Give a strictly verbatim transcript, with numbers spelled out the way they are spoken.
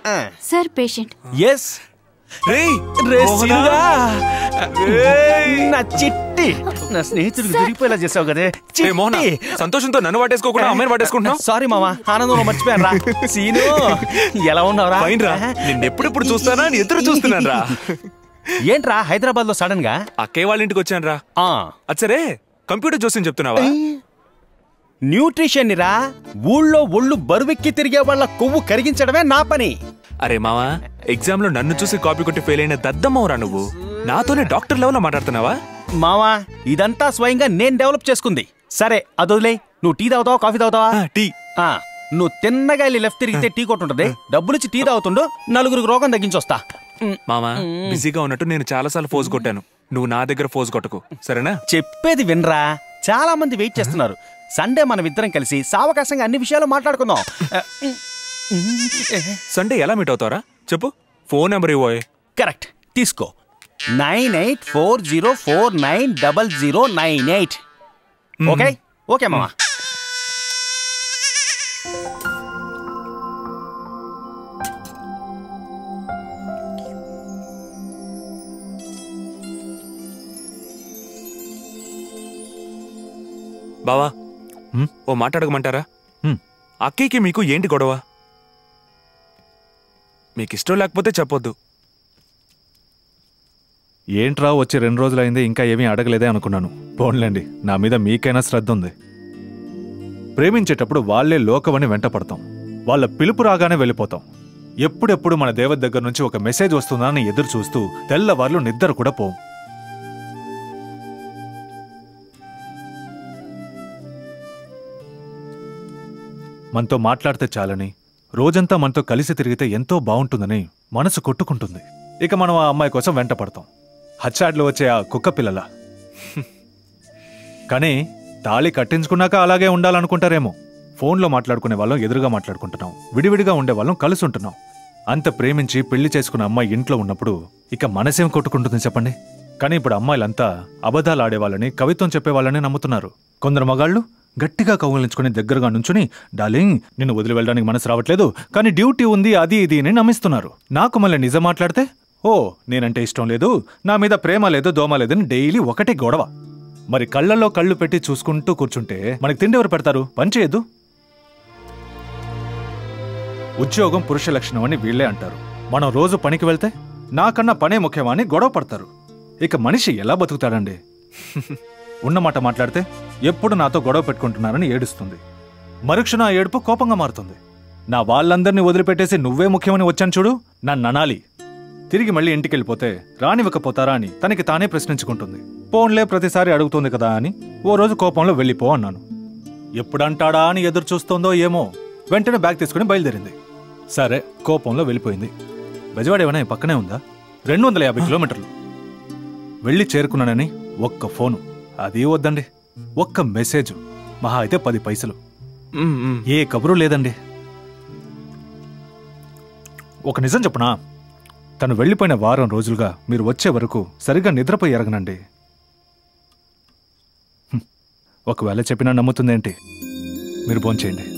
Sir patient. Yes నా చిట్టి, నా స్నేహితుడికి దొరికిపోయేలా చేసావు కదే. సంతోషంతో నన్ను వాటేసుకోకుండా అమ్మాయిని వాటేసుకుంటున్నావు. సారీ మామా, ఆనందంలో మర్చిపోయాను రా. సీను ఎలా ఉన్నావురా? నిన్ను ఎప్పుడెప్పుడు చూస్తానా అని ఎదురు చూస్తున్నాను రా. ఏంట్రా హైదరాబాద్ లో సడన్ గా? అక్కయ్య వాళ్ళ ఇంటికి వచ్చాను రా. అచ్చరే కంప్యూటర్ చూసి చెప్తున్నావా? న్యూట్రిషన్ రా. ఊళ్ళో ఒళ్ళు బరువెక్కి తిరిగే వాళ్ళ కొవ్వు కరిగించడమే నా పని. అరే మావా, ఎగ్జామ్ లో నన్ను చూసి కాపీ కొట్టి ఫెయిల్ అయిన దద్దమ్మవరా నువ్వు. నాతోనే డాక్టర్ లెవెల్ లో మాట్లాడుతున్నావా? మావా, ఇదంతా స్వయంగా నేను డెవలప్ చేసుకుంది. సరే అదొదిలే. నువ్వు టీ తాగుతావా కాఫీ తాగుతావా? టీ. నువ్వు తిన్నగా వెళ్ళి లెఫ్ట్ తిరిగితే టీ కొట్టు ఉంటది. డబ్బులిచ్చి టీ తాగుతుండు, నలుగురికి రోగం తగ్గించొస్తా. మామా, బిజీగా ఉన్నట్టు నేను చాలా సార్లు ఫోజ్ కొట్టాను. నువ్వు నా దగ్గర ఫోజ్ కొట్టకు, సరేనా? చెప్పేది వినరా, చాలా మంది వెయిట్ చేస్తున్నారు. సండే మనం ఇద్దరం కలిసి సావకాశంగా అన్ని విషయాలు మాట్లాడుకుందాం. సండే ఎలా మీట్ అవుతారా చెప్పు? ఫోన్ నెంబర్ ఇవ్వోయ్. కరెక్ట్, తీసుకో. Nine eight four zero four nine double zero nine eight. Okay okay మామా. బావా, ఓ మాట్లాడకమంటారా? అక్కయ్యకి మీకు ఏంటి గొడవ? మీకు ఇష్టం లేకపోతే చెప్పొద్దు. ఏంట్రా వచ్చి రెండు రోజులైంది ఇంకా ఏమీ అడగలేదే అనుకున్నాను. పోన్లేండి, నా మీద మీకైనా శ్రద్ధ ఉంది. ప్రేమించేటప్పుడు వాళ్లే లోకమని వెంట పడతాం. వాళ్ళ పిలుపు రాగానే వెళ్ళిపోతాం. ఎప్పుడెప్పుడు మన దేవత దగ్గర నుంచి ఒక మెసేజ్ వస్తుందా అని ఎదురు చూస్తూ తెల్లవార్లు నిద్ర కూడా పోం. మనతో మాట్లాడితే చాలని, రోజంతా మనతో కలిసి తిరిగితే ఎంతో బాగుంటుందని మనసు కొట్టుకుంటుంది. ఇక మనం ఆ అమ్మాయి కోసం వెంట పడతాం, హచ్చాడ్లో వచ్చే ఆ కుక్క పిల్లల. కానీ తాళి కట్టించుకున్నాక అలాగే ఉండాలనుకుంటారేమో. ఫోన్లో మాట్లాడుకునే వాళ్ళం ఎదురుగా మాట్లాడుకుంటున్నాం, విడివిడిగా ఉండే వాళ్ళం కలిసి ఉంటున్నాం. అంత ప్రేమించి పెళ్లి చేసుకున్న అమ్మాయి ఇంట్లో ఉన్నప్పుడు ఇక మనసేం కొట్టుకుంటుంది చెప్పండి? కానీ ఇప్పుడు అమ్మాయిలంతా అబద్ధాలు ఆడేవాళ్ళని, కవిత్వం చెప్పేవాళ్ళని నమ్ముతున్నారు. కొందరు మగాళ్ళు గట్టిగా కౌగిలించుకుని దగ్గరగా నుంచుని, డార్లింగ్ నిన్ను వదిలి వెళ్ళడానికి మనసు రావట్లేదు కానీ డ్యూటీ ఉంది అది ఇది అని నమ్మిస్తున్నారు. నాకు మళ్ళీ నిజం మాట్లాడితే, ఓ నేనంటే ఇష్టం లేదు, నా మీద ప్రేమ లేదు, దోమ లేదని డైలీ ఒకటే గొడవ. మరి కళ్ళల్లో కళ్ళు పెట్టి చూసుకుంటూ కూర్చుంటే మనకి తిండి ఎవరు పెడతారు? పని చేయొద్దు. ఉద్యోగం పురుష లక్షణం అని వీళ్లే అంటారు. మనం రోజు పనికి వెళ్తే నాకన్నా పనే ముఖ్యమా అని గొడవ పడతారు. ఇక మనిషి ఎలా బతుకుతాడండి? ఉన్నమాట మాట్లాడితే ఎప్పుడు నాతో గొడవ పెట్టుకుంటున్నారని ఏడుస్తుంది. మరుక్షణ ఆ ఏడుపు కోపంగా మారుతుంది. నా వాళ్ళందరినీ వదిలిపెట్టేసి నువ్వే ముఖ్యమని వచ్చాను చూడు, నన్ను అనాలి. తిరిగి మళ్ళీ ఇంటికి వెళ్ళిపోతే రానివ్వకపోతారా అని తనకి తానే ప్రశ్నించుకుంటుంది. పోన్లే ప్రతిసారి అడుగుతుంది కదా అని ఓ రోజు కోపంలో వెళ్ళిపో అన్నాను. ఎప్పుడంటాడా అని ఎదురు చూస్తోందో ఏమో, వెంటనే బ్యాగ్ తీసుకుని బయలుదేరింది. సరే కోపంలో వెళ్ళిపోయింది. బెజవాడ ఏమైనా పక్కనే ఉందా? రెండు వందల యాభై కిలోమీటర్లు. వెళ్ళి చేరుకున్నానని ఒక్క ఫోను, అది వద్దండి, ఒక్క మెసేజ్, మహా అయితే పది పైసలు, ఏ కబురు లేదండి. ఒక నిజం చెప్పనా, తను వెళ్ళిపోయిన వారం రోజులుగా మీరు వచ్చే వరకు సరిగ్గా నిద్రపోయి ఎరగనండి. ఒకవేళ చెప్పినా నమ్ముతుందేంటి? మీరు భోంచేయండి.